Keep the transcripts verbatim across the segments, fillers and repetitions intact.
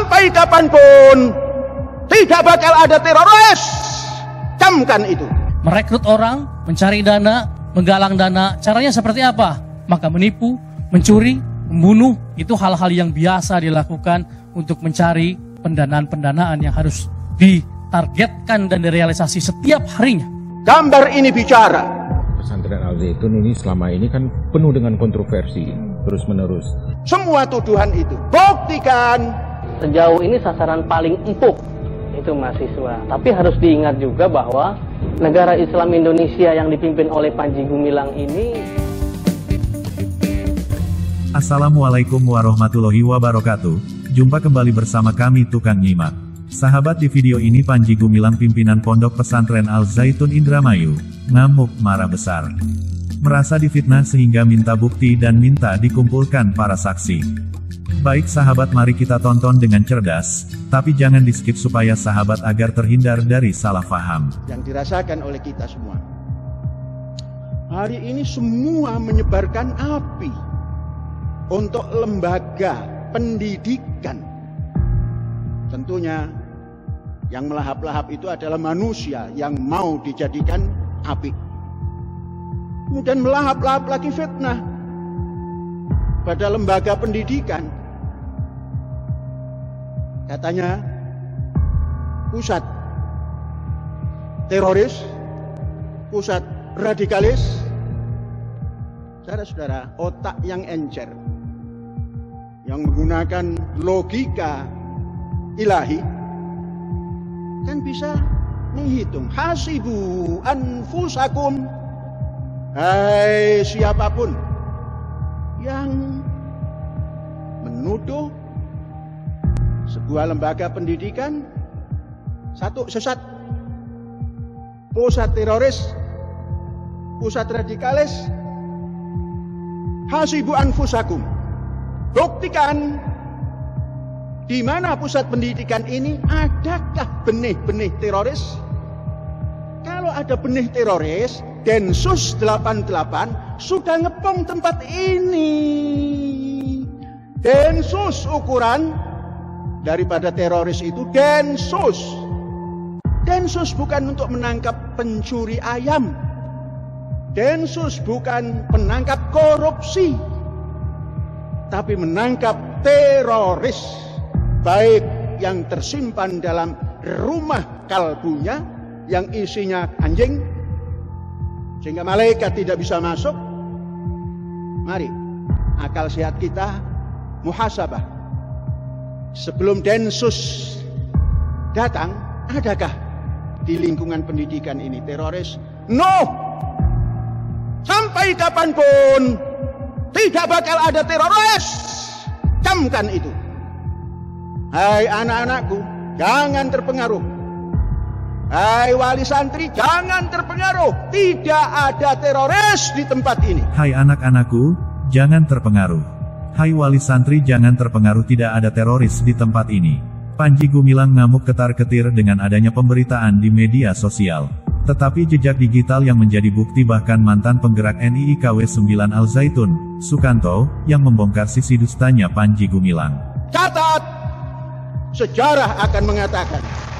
Sampai kapanpun tidak bakal ada teroris. Camkan itu. Merekrut orang, mencari dana, menggalang dana, caranya seperti apa? Maka menipu, mencuri, membunuh, itu hal-hal yang biasa dilakukan untuk mencari pendanaan-pendanaan yang harus ditargetkan dan direalisasi setiap harinya. Gambar ini bicara. Pesantren Al Zaitun ini selama ini kan penuh dengan kontroversi, terus-menerus. Semua tuduhan itu buktikan. Sejauh ini sasaran paling empuk itu mahasiswa. Tapi harus diingat juga bahwa negara Islam Indonesia yang dipimpin oleh Panji Gumilang ini. Assalamualaikum warahmatullahi wabarakatuh. Jumpa kembali bersama kami Tukang Nyimak. Sahabat, di video ini Panji Gumilang, pimpinan Pondok Pesantren Al Zaitun Indramayu, ngamuk marah besar. Merasa difitnah sehingga minta bukti dan minta dikumpulkan para saksi. Baik sahabat, mari kita tonton dengan cerdas, tapi jangan di skip supaya sahabat agar terhindar dari salah paham. Yang dirasakan oleh kita semua. Hari ini semua menyebarkan api untuk lembaga pendidikan. Tentunya yang melahap-lahap itu adalah manusia yang mau dijadikan api. Kemudian melahap-lahap lagi fitnah pada lembaga pendidikan. Katanya pusat teroris, pusat radikalis. Saudara-saudara, otak yang encer, yang menggunakan logika ilahi, kan bisa menghitung. Hasibu anfusakum. Hai siapapun yang menuduh sebuah lembaga pendidikan satu sesat, pusat teroris, pusat radikalis, hasibu anfusakum. Buktikan di mana pusat pendidikan ini adakah benih-benih teroris. Kalau ada benih teroris, Densus delapan puluh delapan sudah ngepom tempat ini. Densus ukuran daripada teroris itu Densus. Densus bukan untuk menangkap pencuri ayam. Densus bukan penangkap korupsi, tapi menangkap teroris, baik yang tersimpan dalam rumah kalbunya yang isinya anjing sehingga malaikat tidak bisa masuk. Mari akal sehat kita muhasabah. Sebelum Densus datang, adakah di lingkungan pendidikan ini teroris? No. Sampai kapanpun tidak bakal ada teroris. Camkan itu. Hai anak-anakku, jangan terpengaruh. Hai wali santri, jangan terpengaruh. Tidak ada teroris di tempat ini. Hai anak-anakku, jangan terpengaruh. Hai wali santri, jangan terpengaruh, tidak ada teroris di tempat ini. Panji Gumilang ngamuk ketar-ketir dengan adanya pemberitaan di media sosial. Tetapi jejak digital yang menjadi bukti, bahkan mantan penggerak N I I K W sembilan Al Zaitun, Sukanto, yang membongkar sisi dustanya Panji Gumilang. Catat, sejarah akan mengatakan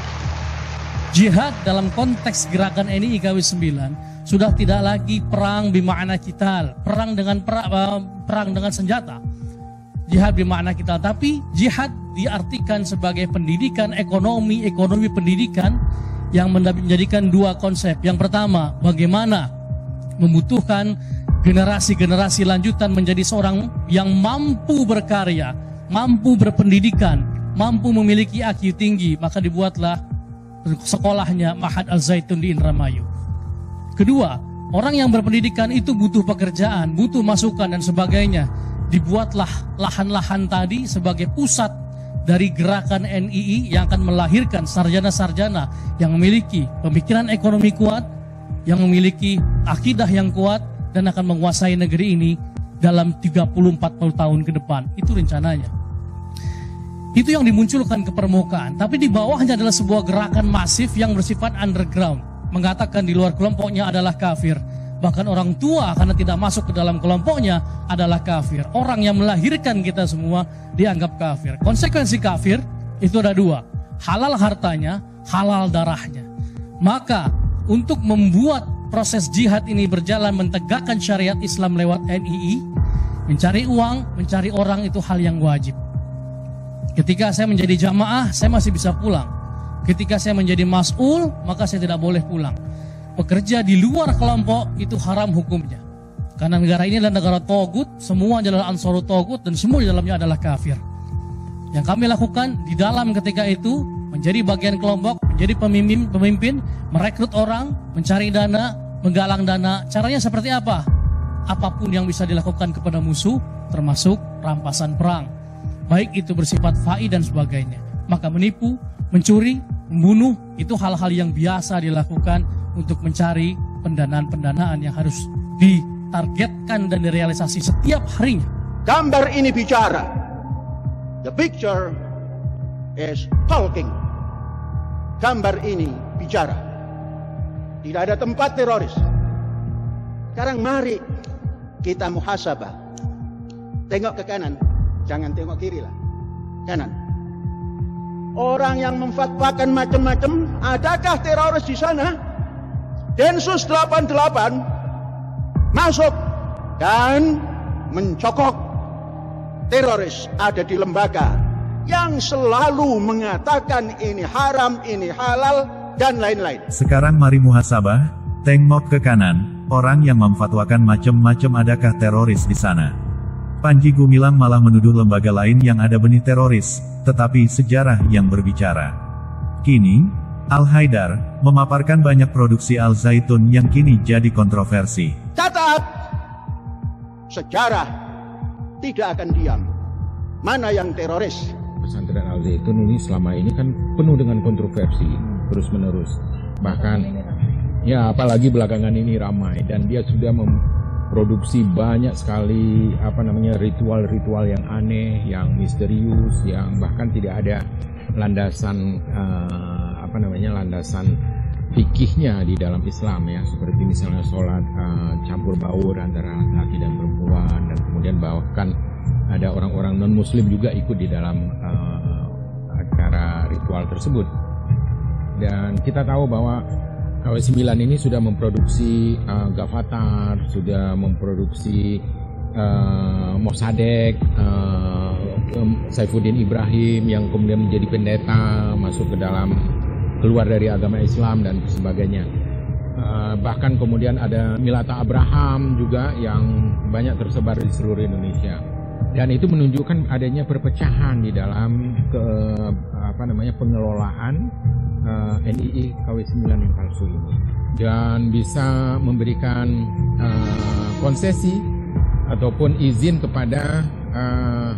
Jihad dalam konteks gerakan N I I K W sembilan sudah tidak lagi perang bermakna qital, perang dengan per, uh, perang dengan senjata. Jihad bermakna qital, tapi jihad diartikan sebagai pendidikan, ekonomi, ekonomi pendidikan yang menjadikan dua konsep. Yang pertama, bagaimana membutuhkan generasi-generasi lanjutan menjadi seorang yang mampu berkarya, mampu berpendidikan, mampu memiliki I Q tinggi, maka dibuatlah sekolahnya Ma'had Al Zaitun di Indramayu. Kedua, orang yang berpendidikan itu butuh pekerjaan, butuh masukan dan sebagainya. Dibuatlah lahan-lahan tadi sebagai pusat dari gerakan N I I yang akan melahirkan sarjana-sarjana yang memiliki pemikiran ekonomi kuat, yang memiliki akidah yang kuat, dan akan menguasai negeri ini dalam tiga puluh sampai empat puluh tahun ke depan. Itu rencananya. Itu yang dimunculkan ke permukaan, tapi di bawahnya adalah sebuah gerakan masif yang bersifat underground, mengatakan di luar kelompoknya adalah kafir. Bahkan orang tua karena tidak masuk ke dalam kelompoknya adalah kafir. Orang yang melahirkan kita semua dianggap kafir. Konsekuensi kafir Itu ada dua, halal hartanya, halal darahnya. Maka untuk membuat proses jihad ini berjalan menegakkan syariat Islam lewat N I I, mencari uang, mencari orang itu hal yang wajib. Ketika saya menjadi jamaah, saya masih bisa pulang. Ketika saya menjadi mas'ul, maka saya tidak boleh pulang. Bekerja di luar kelompok itu haram hukumnya. Karena negara ini adalah negara togut, semua adalah ansarut togut dan semua di dalamnya adalah kafir. Yang kami lakukan di dalam ketika itu menjadi bagian kelompok, menjadi pemimpin, pemimpin, merekrut orang, mencari dana, menggalang dana. Caranya seperti apa? Apapun yang bisa dilakukan kepada musuh, termasuk rampasan perang. Baik itu bersifat fai dan sebagainya. Maka menipu, mencuri, membunuh, itu hal-hal yang biasa dilakukan untuk mencari pendanaan-pendanaan yang harus ditargetkan dan direalisasi setiap harinya. Gambar ini bicara. The picture is talking. Gambar ini bicara. Tidak ada tempat teroris. Sekarang mari kita muhasabah. Tengok ke kanan, jangan tengok kiri lah. Kanan. Orang yang memfatwakan macam-macam, adakah teroris di sana? Densus delapan puluh delapan masuk dan mencokok teroris ada di lembaga yang selalu mengatakan ini haram, ini halal, dan lain-lain. Sekarang mari muhasabah, tengok ke kanan, orang yang memfatwakan macam-macam adakah teroris di sana? Panji Gumilang malah menuduh lembaga lain yang ada benih teroris, tetapi sejarah yang berbicara. Kini, Al-Haidar memaparkan banyak produksi Al Zaitun yang kini jadi kontroversi. Catat, sejarah tidak akan diam. Mana yang teroris? Pesantren Al Zaitun ini selama ini kan penuh dengan kontroversi terus-menerus. Bahkan, ya apalagi belakangan ini ramai dan dia sudah memproduksi banyak sekali apa namanya ritual-ritual yang aneh, yang misterius, yang bahkan tidak ada landasan uh, apa namanya landasan fikihnya di dalam Islam ya, seperti misalnya sholat uh, campur baur antara laki dan perempuan, dan kemudian bahkan ada orang-orang non muslim juga ikut di dalam uh, acara ritual tersebut. Dan kita tahu bahwa K W sembilan ini sudah memproduksi uh, Gavatar, sudah memproduksi uh, Mossadegh, uh, Saifuddin Ibrahim yang kemudian menjadi pendeta, masuk ke dalam, keluar dari agama Islam dan sebagainya. Uh, bahkan kemudian ada Milata Abraham juga yang banyak tersebar di seluruh Indonesia. Dan itu menunjukkan adanya perpecahan di dalam ke, apa namanya pengelolaan uh, N I I K W sembilan yang palsu ini, dan bisa memberikan uh, konsesi ataupun izin kepada uh,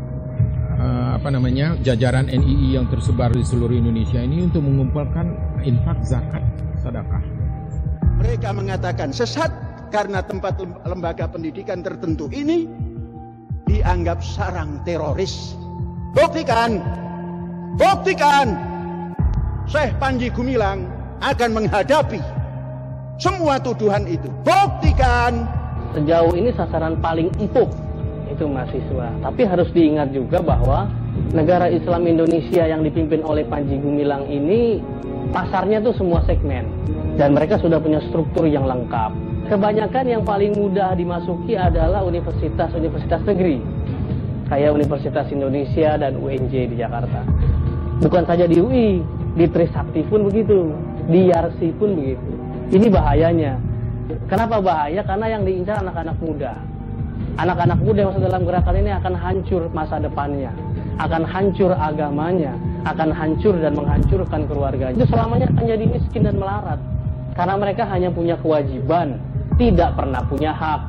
uh, apa namanya jajaran N I I yang tersebar di seluruh Indonesia ini untuk mengumpulkan infak, zakat, sedekah. Mereka mengatakan sesat karena tempat lembaga pendidikan tertentu ini dianggap sarang teroris. Buktikan, buktikan. Syekh Panji Gumilang akan menghadapi semua tuduhan itu. Buktikan. Sejauh ini sasaran paling empuk itu mahasiswa. Tapi harus diingat juga bahwa negara Islam Indonesia yang dipimpin oleh Panji Gumilang ini pasarnya tuh semua segmen. Dan mereka sudah punya struktur yang lengkap. Kebanyakan yang paling mudah dimasuki adalah universitas-universitas negeri. Kayak Universitas Indonesia dan U N J di Jakarta. Bukan saja di U I, di Trisakti pun begitu, di Yarsi pun begitu. Ini bahayanya. Kenapa bahaya? Karena yang diincar anak-anak muda. Anak-anak muda yang masuk dalam gerakan ini akan hancur masa depannya, akan hancur agamanya, akan hancur dan menghancurkan keluarganya. Itu selamanya akan jadi miskin dan melarat. Karena mereka hanya punya kewajiban, tidak pernah punya hak.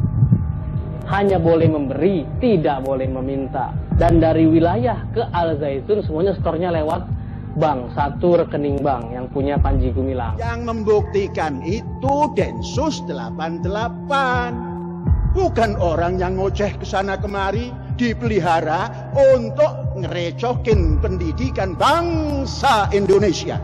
Hanya boleh memberi, tidak boleh meminta. Dan dari wilayah ke Al Zaitun semuanya setornya lewat bank, satu rekening bank yang punya Panji Gumilang. Yang membuktikan itu Densus delapan puluh delapan. Bukan orang yang ngoceh ke sana kemari, dipelihara untuk ngerecokin pendidikan bangsa Indonesia.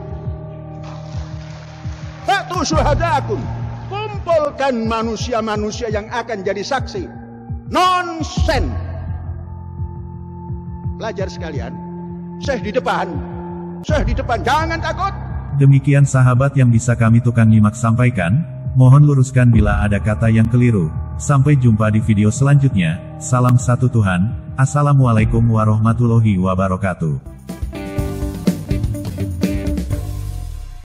Hatu syuhadakum, kumpulkan manusia-manusia yang akan jadi saksi. Nonsen. Pelajar sekalian, Syekh di depan. Syekh di depan, jangan takut. Demikian sahabat yang bisa kami tukang nyimak sampaikan, mohon luruskan bila ada kata yang keliru. Sampai jumpa di video selanjutnya, salam satu Tuhan, Assalamualaikum warahmatullahi wabarakatuh.